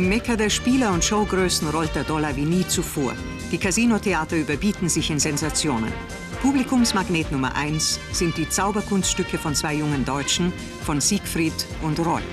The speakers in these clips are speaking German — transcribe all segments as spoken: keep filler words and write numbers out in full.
Im Mekka der Spieler und Showgrößen rollt der Dollar wie nie zuvor. Die Casinotheater überbieten sich in Sensationen. Publikumsmagnet Nummer eins sind die Zauberkunststücke von zwei jungen Deutschen, von Siegfried und Roy.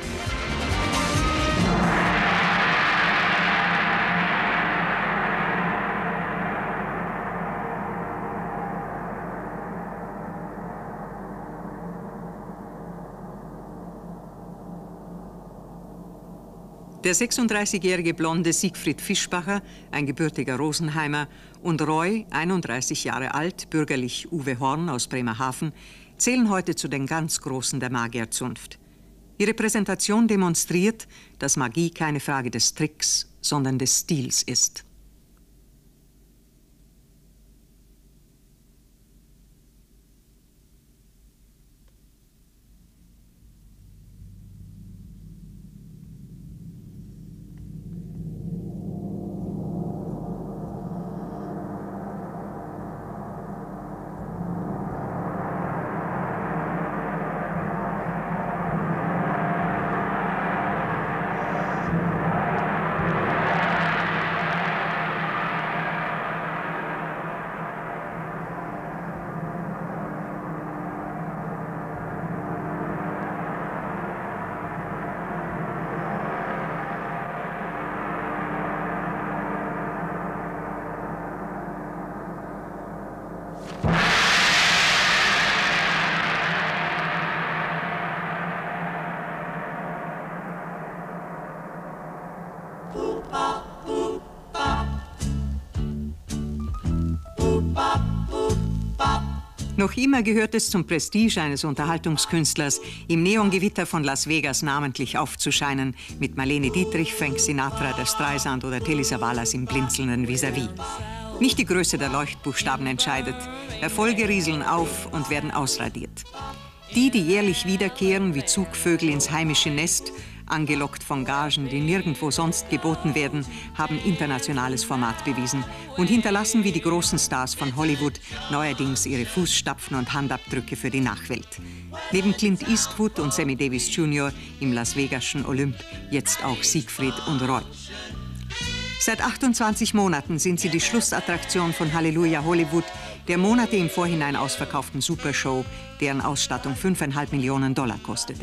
Der sechsunddreißigjährige blonde Siegfried Fischbacher, ein gebürtiger Rosenheimer, und Roy, einunddreißig Jahre alt, bürgerlich Uwe Horn aus Bremerhaven, zählen heute zu den ganz Großen der Magierzunft. Ihre Präsentation demonstriert, dass Magie keine Frage des Tricks, sondern des Stils ist. Noch immer gehört es zum Prestige eines Unterhaltungskünstlers, im Neongewitter von Las Vegas namentlich aufzuscheinen, mit Marlene Dietrich, Frank Sinatra, der Streisand oder Telly Savalas im blinzelnden Vis-à-vis. Nicht die Größe der Leuchtbuchstaben entscheidet. Erfolge rieseln auf und werden ausradiert. Die, die jährlich wiederkehren wie Zugvögel ins heimische Nest, angelockt von Gagen, die nirgendwo sonst geboten werden, haben internationales Format bewiesen und hinterlassen wie die großen Stars von Hollywood neuerdings ihre Fußstapfen und Handabdrücke für die Nachwelt. Neben Clint Eastwood und Sammy Davis Junior im Las Vegaschen Olymp jetzt auch Siegfried und Roy. Seit achtundzwanzig Monaten sind sie die Schlussattraktion von Halleluja Hollywood, der Monate im Vorhinein ausverkauften Supershow, deren Ausstattung fünfeinhalb Millionen Dollar kostete.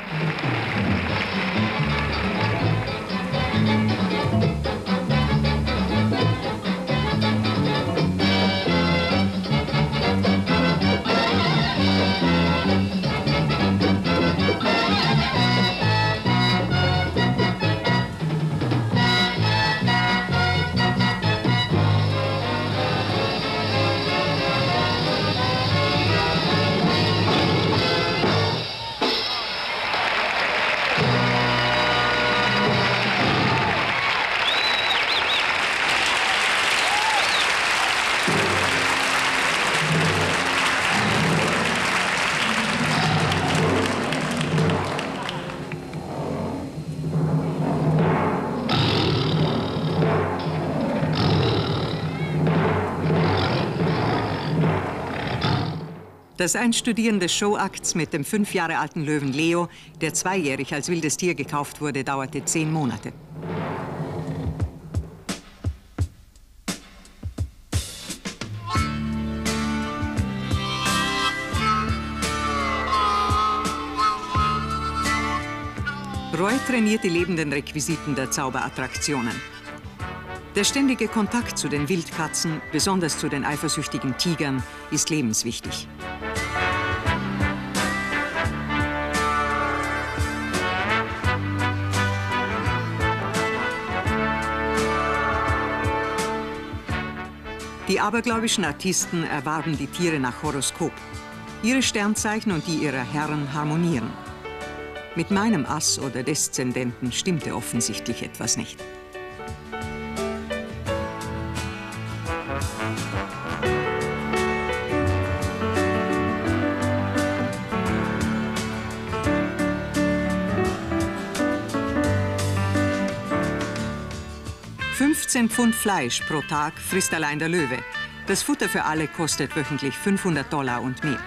Das Einstudieren des Showakts mit dem fünf Jahre alten Löwen Leo, der zweijährig als wildes Tier gekauft wurde, dauerte zehn Monate. Roy trainiert die lebenden Requisiten der Zauberattraktionen. Der ständige Kontakt zu den Wildkatzen, besonders zu den eifersüchtigen Tigern, ist lebenswichtig. Die abergläubischen Artisten erwarben die Tiere nach Horoskop. Ihre Sternzeichen und die ihrer Herren harmonieren. Mit meinem Ass oder Deszendenten stimmte offensichtlich etwas nicht. fünfzehn Pfund Fleisch pro Tag frisst allein der Löwe. Das Futter für alle kostet wöchentlich fünfhundert Dollar und mehr.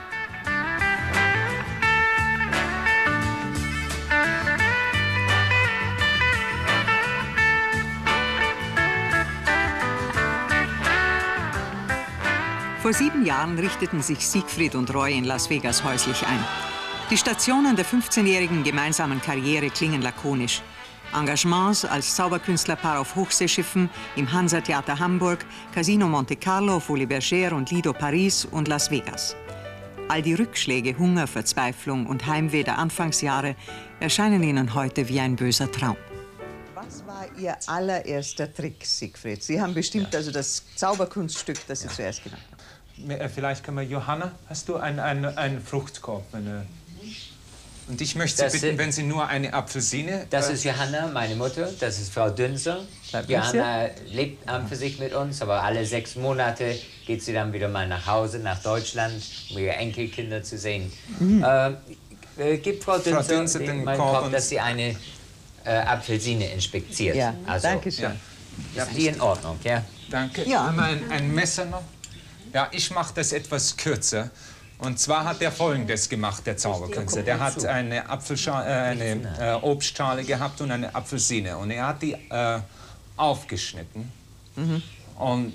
Vor sieben Jahren richteten sich Siegfried und Roy in Las Vegas häuslich ein. Die Stationen der fünfzehnjährigen gemeinsamen Karriere klingen lakonisch. Engagements als Zauberkünstlerpaar auf Hochseeschiffen, im Hansa-Theater Hamburg, Casino Monte Carlo, Folies Bergère und Lido Paris und Las Vegas. All die Rückschläge, Hunger, Verzweiflung und Heimweh der Anfangsjahre erscheinen ihnen heute wie ein böser Traum. Was war Ihr allererster Trick, Siegfried? Sie haben bestimmt ja. also das Zauberkunststück, das Sie ja. zuerst genannt haben. Vielleicht können wir, Johanna, hast du einen, einen, einen Fruchtkorb? Eine Und ich möchte Sie das bitten, ist, wenn Sie nur eine Apfelsine... Das äh, ist Johanna, meine Mutter, das ist Frau Dünser. Johanna lebt an für sich mit uns, aber alle sechs Monate geht sie dann wieder mal nach Hause, nach Deutschland, um ihre Enkelkinder zu sehen. Mhm. Äh, äh, gibt Frau Dünser, Frau Dünser den meinen Korb, Korb dass sie eine äh, Apfelsine inspiziert. Ja, also, danke schön. Ja. Ist die in Ordnung, ja? Danke. Ja. Haben wir ein, ein Messer noch? Ja, ich mache das etwas kürzer. Und zwar hat er Folgendes gemacht, der Zauberkünstler. Der hat eine, Apfelschale, äh, eine äh, Obstschale gehabt und eine Apfelsine. Und er hat die äh, aufgeschnitten. Mhm. Und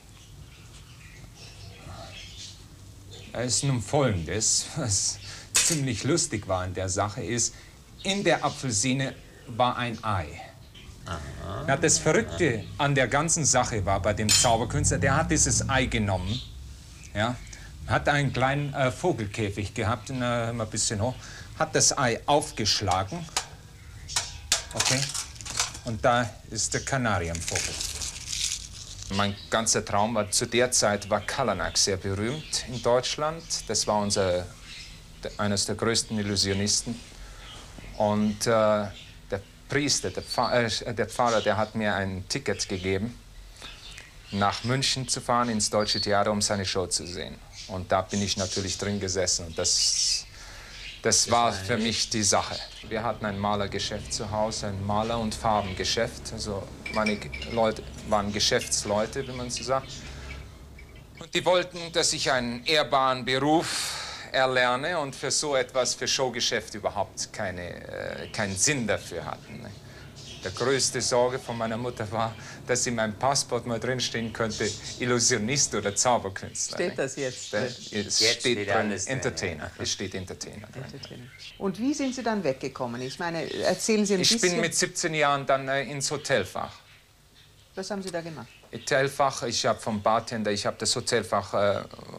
es ist nun Folgendes, was ziemlich lustig war in der Sache, ist, in der Apfelsine war ein Ei. Ja, das Verrückte an der ganzen Sache war bei dem Zauberkünstler, der hat dieses Ei genommen, ja, hat einen kleinen äh, Vogelkäfig gehabt, äh, ein bisschen hoch, hat das Ei aufgeschlagen, okay, und da ist der Kanarienvogel. Mein ganzer Traum war, zu der Zeit war Kalanak sehr berühmt in Deutschland. Das war unser, eines der größten Illusionisten. Und äh, der Priester, der Pfarrer, äh, der Pfarrer, der hat mir ein Ticket gegeben, nach München zu fahren, ins Deutsche Theater, um seine Show zu sehen. Und da bin ich natürlich drin gesessen. Und das, das war für mich die Sache. Wir hatten ein Malergeschäft zu Hause, ein Maler- und Farbengeschäft. Also meine Leute waren Geschäftsleute, wie man so sagt. Und die wollten, dass ich einen ehrbaren Beruf erlerne und für so etwas, für Showgeschäft überhaupt keine, äh, keinen Sinn dafür hatten. Ne? Die größte Sorge von meiner Mutter war, dass in meinem Passport mal drinstehen könnte, Illusionist oder Zauberkünstler. Steht das jetzt? Da, es jetzt steht, steht drin, Entertainer. Es steht Entertainer drin. Entertainer. Und wie sind Sie dann weggekommen? Ich meine, erzählen Sie ein ich bisschen. Ich bin mit siebzehn Jahren dann äh, ins Hotelfach. Was haben Sie da gemacht? Hotelfach, ich habe vom Bartender, ich habe das Hotelfach äh,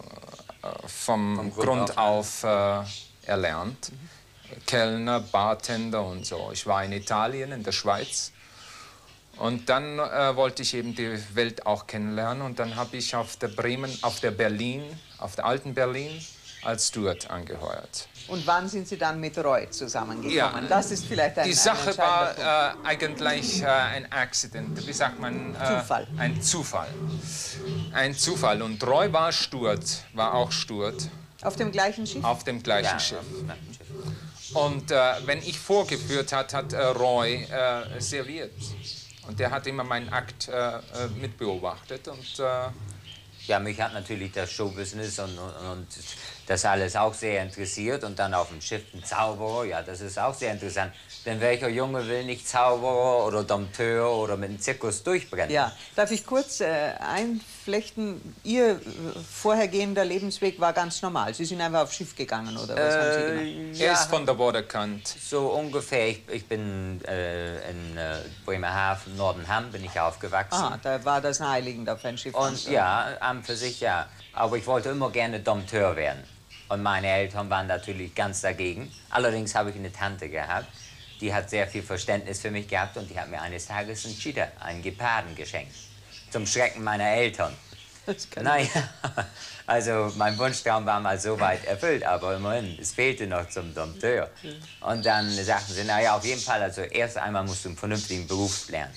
vom, vom Grund, Grund auf äh, erlernt. Mhm. Kellner, Bartender und so. Ich war in Italien, in der Schweiz. Und dann äh, wollte ich eben die Welt auch kennenlernen. Und dann habe ich auf der Bremen, auf der Berlin, auf der alten Berlin als Steward angeheuert. Und wann sind Sie dann mit Roy zusammengekommen? Ja, das ist vielleicht ein Die Sache ein war äh, eigentlich äh, ein Accident, wie sagt man? Äh, Zufall. Ein Zufall. Ein Zufall. Und Roy war Steward, war auch Steward. Auf dem gleichen Schiff? Auf dem gleichen ja, Schiff. Ja. Und äh, wenn ich vorgeführt hat, hat äh, Roy äh, serviert. Und der hat immer meinen Akt äh, mitbeobachtet. Und, äh ja, mich hat natürlich das Showbusiness und, und, und das alles auch sehr interessiert. Und dann auf dem Schiff ein Zauberer, ja, das ist auch sehr interessant. Denn welcher Junge will nicht Zauberer oder Dompteur oder mit dem Zirkus durchbrennen? Ja, darf ich kurz äh, einflechten? Ihr vorhergehender Lebensweg war ganz normal. Sie sind einfach aufs Schiff gegangen, oder was äh, haben Sie gemacht? Er ist von der Waterkant. So ungefähr. Ich, ich bin äh, in äh, Bremerhaven, Nordenham, bin ich aufgewachsen. Ah, da war das naheliegend auf ein Schiff. Und ja, an für sich ja. Aber ich wollte immer gerne Dompteur werden. Und meine Eltern waren natürlich ganz dagegen. Allerdings habe ich eine Tante gehabt, die hat sehr viel Verständnis für mich gehabt und die hat mir eines Tages einen Cheetah, einen Geparden geschenkt. Zum Schrecken meiner Eltern. Naja, also mein Wunschtraum war mal so weit erfüllt, aber immerhin, es fehlte noch zum Dompteur. Und dann sagten sie, naja, auf jeden Fall, also erst einmal musst du einen vernünftigen Beruf lernen.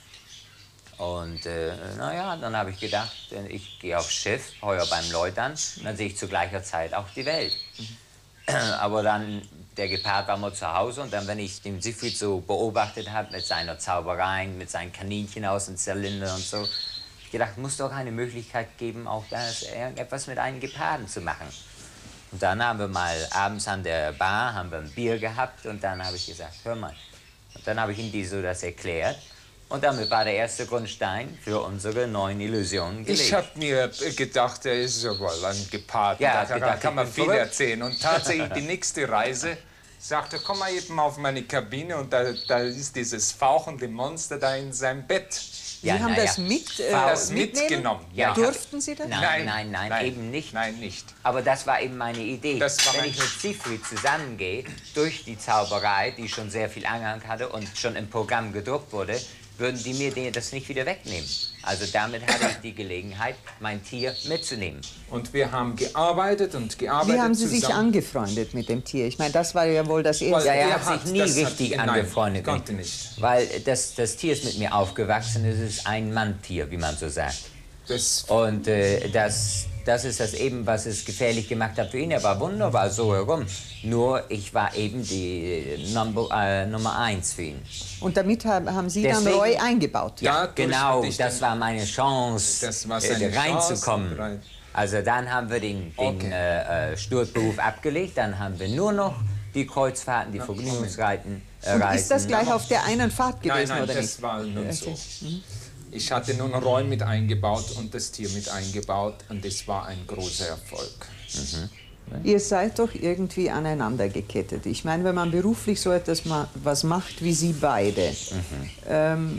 Und äh, naja, dann habe ich gedacht, ich gehe aufs Schiff, heuer beim Lloyd an, dann sehe ich zu gleicher Zeit auch die Welt. Mhm. Aber dann, der Gepard war mal zu Hause und dann, wenn ich den Siegfried so beobachtet habe mit seiner Zauberei, mit seinen Kaninchen aus dem Zylinder und so, ich gedacht, muss doch eine Möglichkeit geben, auch das, irgendetwas mit einem Geparden zu machen. Und dann haben wir mal abends an der Bar haben wir ein Bier gehabt und dann habe ich gesagt, hör mal. Und dann habe ich ihm die so das erklärt. Und damit war der erste Grundstein für unsere neuen Illusionen gelegt. Ich habe mir gedacht, er ist ja wohl ein Gepaart. Ja, da gedacht, kann man ich viel bin verrückt. erzählen. Und tatsächlich die nächste Reise sagte, komm mal eben auf meine Kabine und da, da ist dieses fauchende Monster da in seinem Bett. Sie Ja, haben na das ja. mit, äh, Das mitnehmen? mitgenommen. Ja, Durften Sie das? Nein, nein, nein, nein, nein, eben nicht. Nein, nicht. Aber das war eben meine Idee. Das war Wenn mein- ich mit Siegfried zusammengehe, durch die Zauberei, die schon sehr viel Anhang hatte und schon im Programm gedruckt wurde, würden die mir die- das nicht wieder wegnehmen. Also damit hatte ich die Gelegenheit, mein Tier mitzunehmen. Und wir haben gearbeitet und gearbeitet Wie haben Sie sich zusammen. angefreundet mit dem Tier? Ich meine, das war ja wohl das erste. Ja, er Er hat hat- sich nie das hat- richtig nein, angefreundet. konnte nicht. Weil das, das Tier ist mit mir aufgewachsen, es ist ein Manntier, wie man so sagt. Das, Und äh, das, das ist das eben, was es gefährlich gemacht hat für ihn. Er war wunderbar so herum. Nur ich war eben die Number, äh, Nummer eins für ihn. Und damit haben, haben Sie dann Deswegen- Roy eingebaut? Ja, dadurch Genau, hatte ich das dann- war meine Chance, Das war äh, seine reinzukommen. Chance. Also dann haben wir den, den Okay. äh, äh, Sturzberuf abgelegt, dann haben wir nur noch die Kreuzfahrten, die Vergnügungsreiten. Äh, Und Reisen. ist das gleich auf der einen Fahrt gewesen, Nein, nein, oder das nicht? war nun so. Okay. Ich hatte nun Roy mit eingebaut und das Tier mit eingebaut und es war ein großer Erfolg. Ihr seid doch irgendwie aneinander gekettet. Ich meine, wenn man beruflich so etwas ma was macht wie Sie beide, ähm,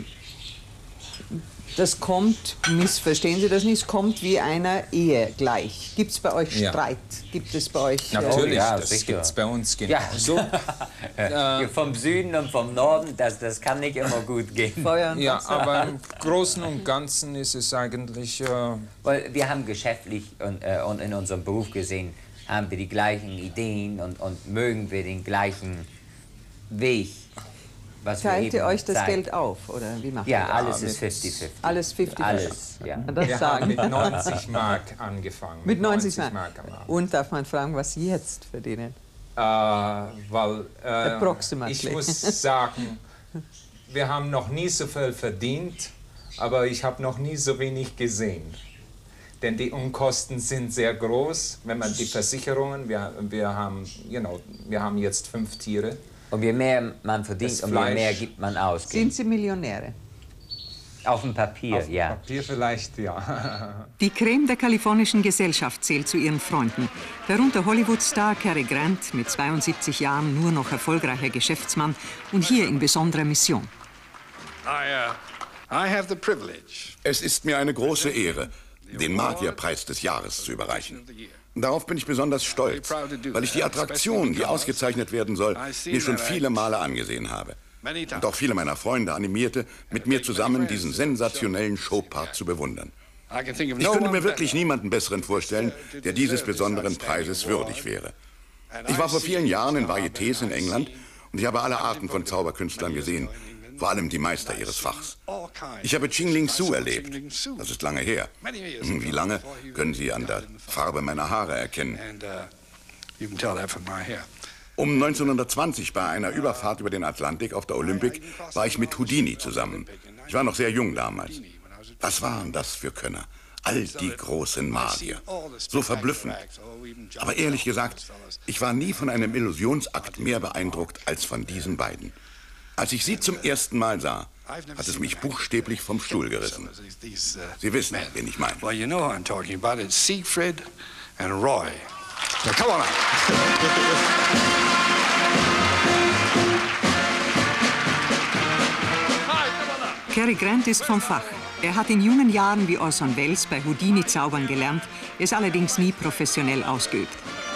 das kommt, missverstehen Sie das nicht, es kommt wie einer Ehe gleich. Gibt es bei euch Ja. Streit? Gibt es bei euch... Natürlich, ja, das sicher. gibt es bei uns Ja. genauso. Hier vom Süden und vom Norden, das, das kann nicht immer gut gehen. Feuer und Ja, Wasser? aber im Großen und Ganzen ist es eigentlich... Äh, Weil wir haben geschäftlich und, äh, und in unserem Beruf gesehen, haben wir die gleichen Ideen und, und mögen wir den gleichen Weg. Was wir Teilt ihr eben euch das zeigen. Geld auf, oder wie macht Ja, ihr alles mit- ist fifty fifty. Alles fifty Alles, ja. das? Das wir haben sagen. mit neunzig Mark angefangen. Mit neunzig Mark. Mark am Abend. Und darf man fragen, was Sie jetzt verdienen? Äh, weil äh, Approximately. ich muss sagen, wir haben noch nie so viel verdient, aber ich habe noch nie so wenig gesehen. Denn die Unkosten sind sehr groß, wenn man die Versicherungen, wir, wir, haben, you know, wir haben jetzt fünf Tiere. Und je mehr man verdient, Das umso Fleisch. mehr gibt man aus. Sind Sie Millionäre? Auf dem Papier, Auf ja. Papier vielleicht, ja. Die Creme der kalifornischen Gesellschaft zählt zu ihren Freunden. Darunter Hollywood-Star Cary Grant, mit zweiundsiebzig Jahren nur noch erfolgreicher Geschäftsmann und hier in besonderer Mission. I, uh, I have the privilege. Es ist mir eine große Ehre, den Magierpreis des Jahres zu überreichen. Darauf bin ich besonders stolz, weil ich die Attraktion, die ausgezeichnet werden soll, mir schon viele Male angesehen habe. Und auch viele meiner Freunde animierte, mit mir zusammen diesen sensationellen Showpart zu bewundern. I can think of Ich no könnte one mir wirklich better. niemanden besseren vorstellen, der dieses besonderen Preises würdig wäre. Ich war vor vielen Jahren in Varietés in England und ich habe alle Arten von Zauberkünstlern gesehen, vor allem die Meister ihres Fachs. Ich habe Ching Ling Su erlebt. Das ist lange her. Wie lange, können Sie an der Farbe meiner Haare erkennen. And uh, you can tell that from my hair. Um neunzehnhundertzwanzig bei einer Überfahrt über den Atlantik auf der Olympic war ich mit Houdini zusammen. Ich war noch sehr jung damals. Was waren das für Könner? All die großen Magier. So verblüffend. Aber ehrlich gesagt, ich war nie von einem Illusionsakt mehr beeindruckt als von diesen beiden. Als ich sie zum ersten Mal sah, hat es mich buchstäblich vom Stuhl gerissen. Sie wissen, wen ich meine. Well, you know who I'm talking about. It's Siegfried and Roy. Now, come on up. Cary Grant ist vom Fach. Er hat in jungen Jahren wie Orson Welles bei Houdini zaubern gelernt, es allerdings nie professionell ausgeübt.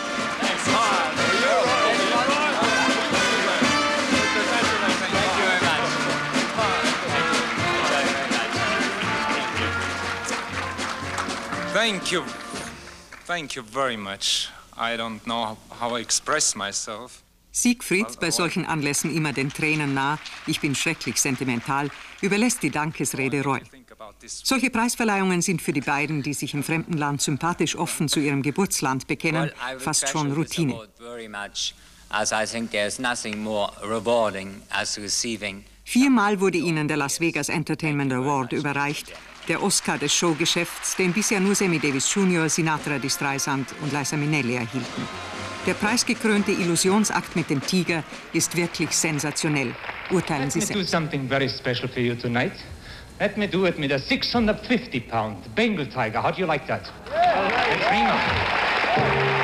Thank you. Thank you very much. I don't know how I express myself. Siegfried, bei solchen Anlässen immer den Tränen nah, ich bin schrecklich sentimental, überlässt die Dankesrede Roy. Solche Preisverleihungen sind für die beiden, die sich im fremden Land sympathisch offen zu ihrem Geburtsland bekennen, Well, I would fast treasure schon this Routine. award very much, as I think there's nothing more rewarding as receiving. Viermal wurde ihnen der Las Vegas Entertainment Award überreicht, der Oscar des Showgeschäfts, den bisher nur Sammy Davis Junior, Sinatra, die Streisand und Liza Minnelli erhielten. Der preisgekrönte Illusionsakt mit dem Tiger ist wirklich sensationell. Urteilen Sie Let me do selbst. something very special for you tonight. Let me do it with a six hundred fifty pound Bengal tiger. How do you like that? Let's bring on.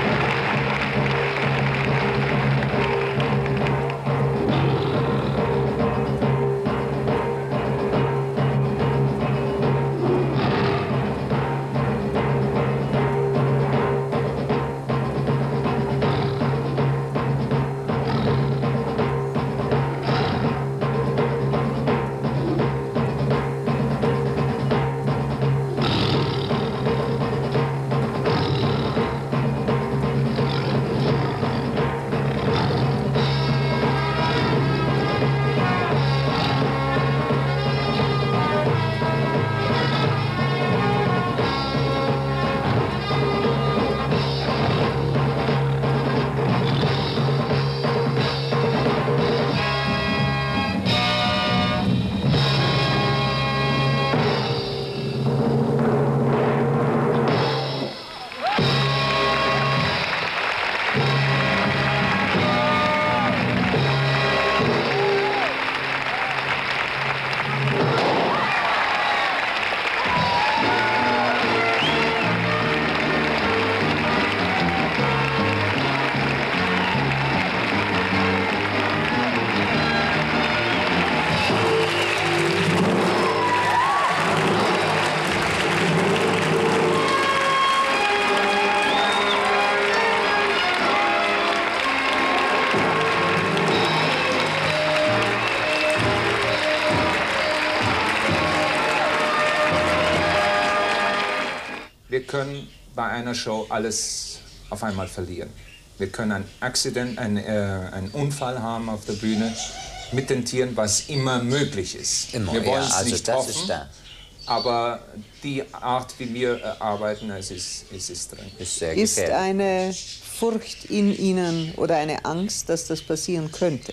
Wir können bei einer Show alles auf einmal verlieren. Wir können ein Accident, ein, äh, einen Unfall haben auf der Bühne mit den Tieren, was immer möglich ist. Immer, wir wollen ja, es also nicht das hoffen, ist da. aber die Art, wie wir äh, arbeiten, es ist, es ist drin. Ist sehr Ist gefährlich. eine Furcht in Ihnen oder eine Angst, dass das passieren könnte?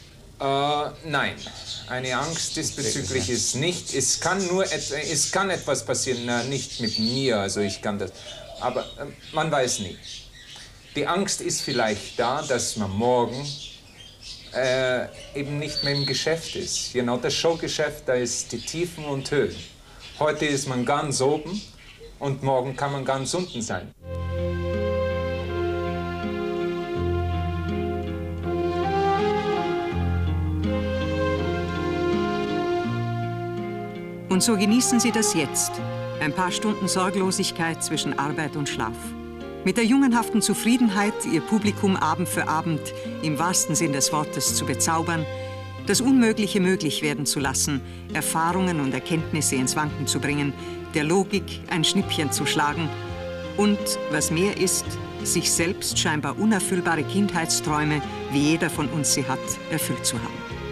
Äh, nein, eine Angst diesbezüglich ist nicht. Es kann nur et es kann etwas passieren, na, nicht mit mir, also ich kann das, aber äh, man weiß nie. Die Angst ist vielleicht da, dass man morgen äh, eben nicht mehr im Geschäft ist. Genau, das Showgeschäft, da ist die Tiefen und Höhen. Heute ist man ganz oben und morgen kann man ganz unten sein. Und so genießen Sie das jetzt. Ein paar Stunden Sorglosigkeit zwischen Arbeit und Schlaf. Mit der jungenhaften Zufriedenheit, Ihr Publikum Abend für Abend im wahrsten Sinn des Wortes zu bezaubern, das Unmögliche möglich werden zu lassen, Erfahrungen und Erkenntnisse ins Wanken zu bringen, der Logik ein Schnippchen zu schlagen und, was mehr ist, sich selbst scheinbar unerfüllbare Kindheitsträume, wie jeder von uns sie hat, erfüllt zu haben.